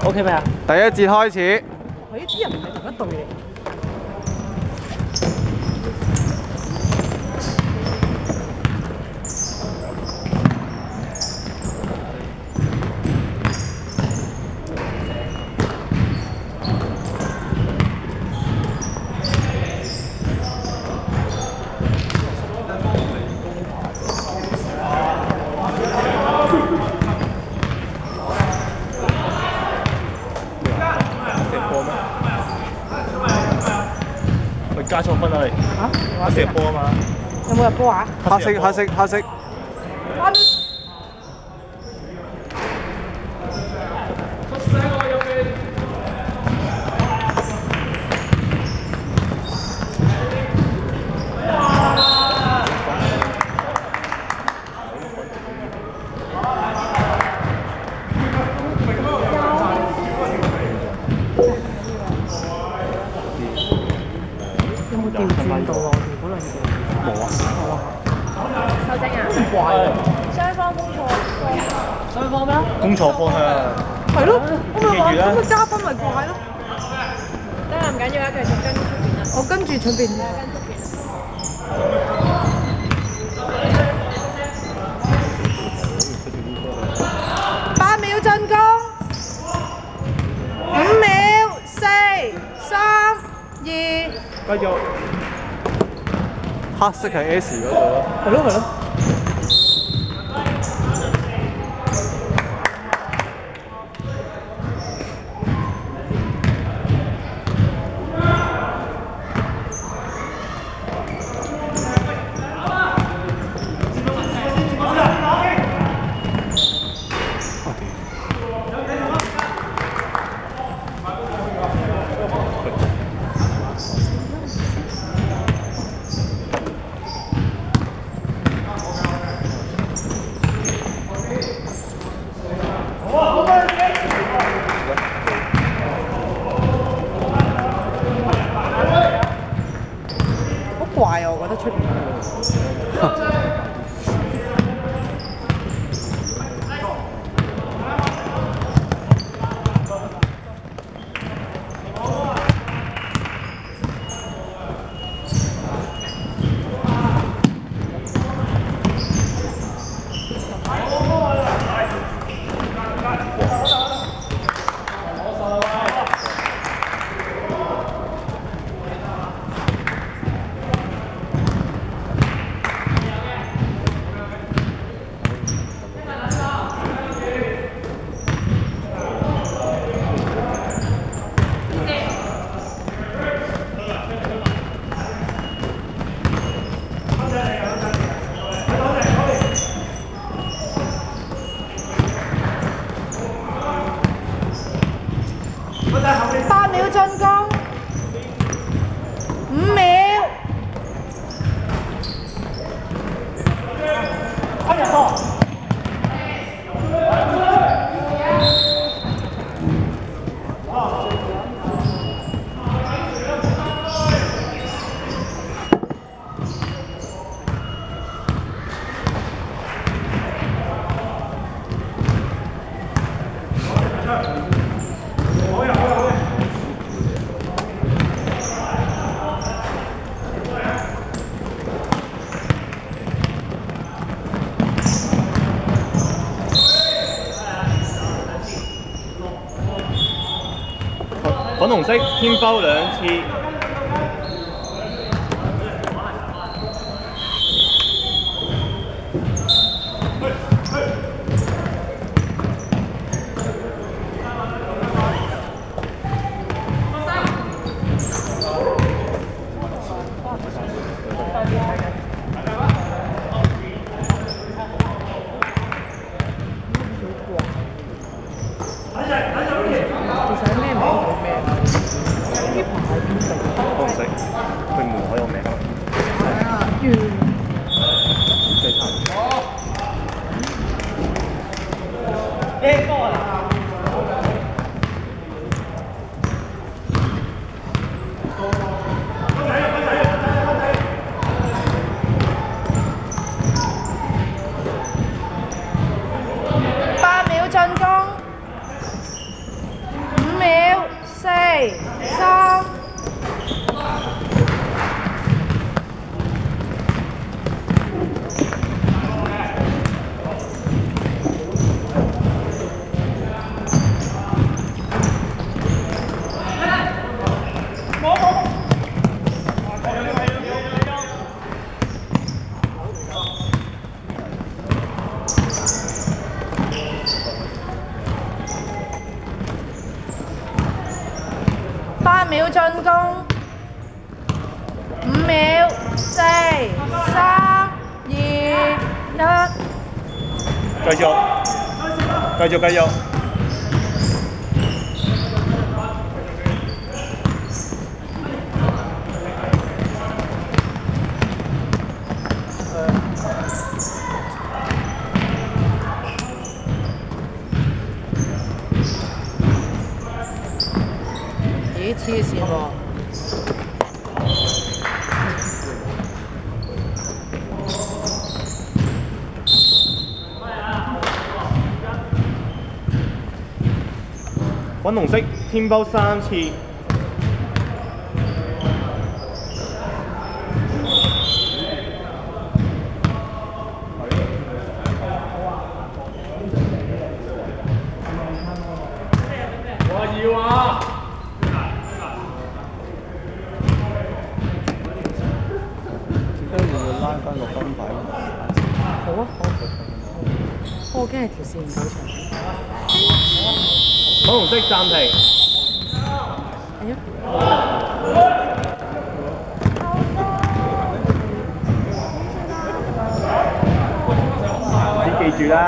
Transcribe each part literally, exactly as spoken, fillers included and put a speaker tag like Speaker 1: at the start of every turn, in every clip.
Speaker 1: OK 未啊？
Speaker 2: 第一節開始。
Speaker 3: 佢啲人唔係同一隊嚟。
Speaker 1: 加錯分啊你！嚇？我射波啊嘛！
Speaker 3: 有冇入波啊？
Speaker 2: 黑色黑色黑色。
Speaker 3: 有冇調轉到啊？嗰兩個冇啊，冇啊。
Speaker 4: 修正啊！
Speaker 3: 咁怪啊！
Speaker 4: 雙方攻錯方向。
Speaker 3: 雙方咩？
Speaker 1: 攻錯方向。
Speaker 3: 係咯，我咪話咁咪加分咪怪咯。
Speaker 4: 得啦，唔緊要啊，繼續跟出邊啦。
Speaker 3: 我跟住出邊。
Speaker 4: 跟出邊。
Speaker 3: 八秒進攻，五秒，四、三、二。
Speaker 1: 繼續。
Speaker 2: 黑色係 S 嗰度咯。
Speaker 3: 係咯係咯。好怪啊！我覺得出邊。八秒進攻，五秒。開入波。
Speaker 1: 粉紅色偏拋兩次。
Speaker 3: 其實咩名叫咩？呢排係邊度？
Speaker 4: 三。八秒進攻，五秒，四、三、二、一。
Speaker 1: 繼續，繼續，繼續。
Speaker 3: 咦，黐線喎！
Speaker 1: 粉紅色天包三次。我要啊！
Speaker 2: 點解會拉翻個金牌？
Speaker 3: 好啊，好。我驚係條線唔夠長。
Speaker 1: 粉紅色暫停。
Speaker 3: 係啊。
Speaker 1: 你記住啦。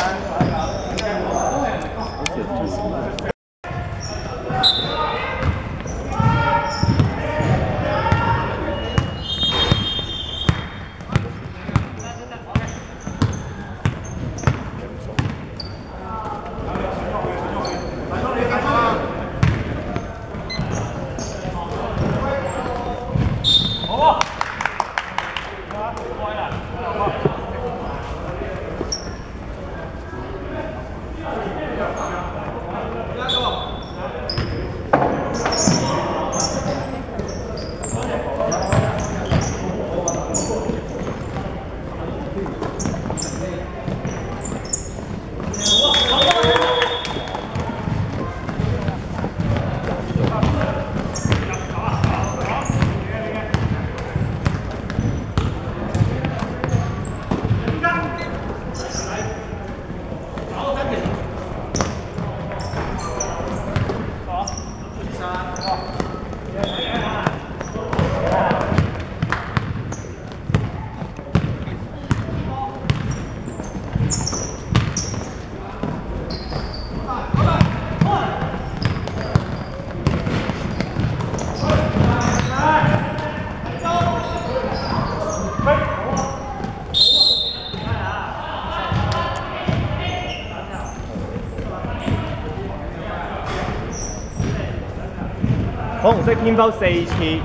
Speaker 1: 粉紅色天包四次。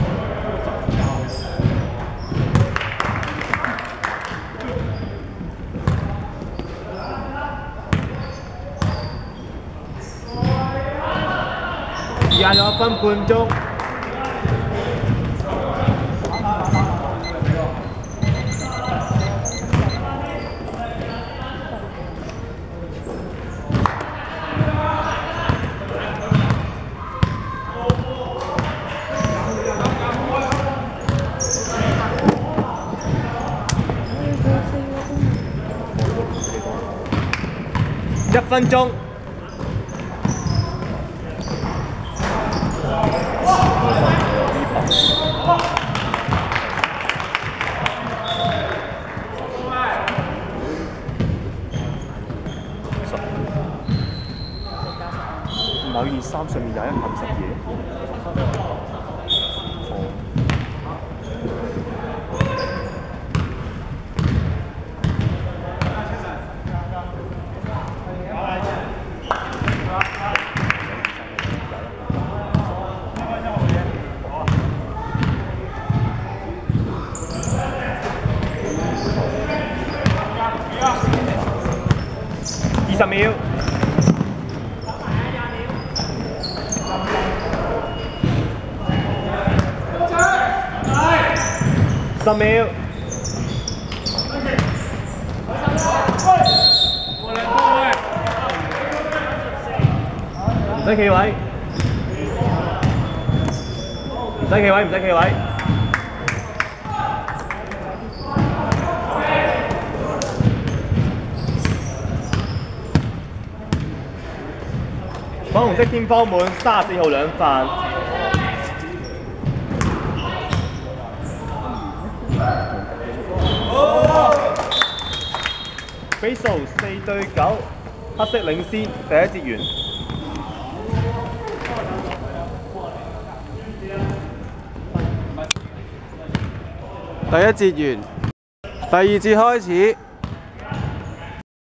Speaker 1: 時間有一分半鐘。一分鐘。唔好意思，三上面有一盒十嘢。二十秒。 十秒。唔使企位，唔使企位，唔使企位。粉紅色天方滿三十四號兩犯。比數四對九，黑色領先，第一節完。
Speaker 2: 第一節完，第二節開始。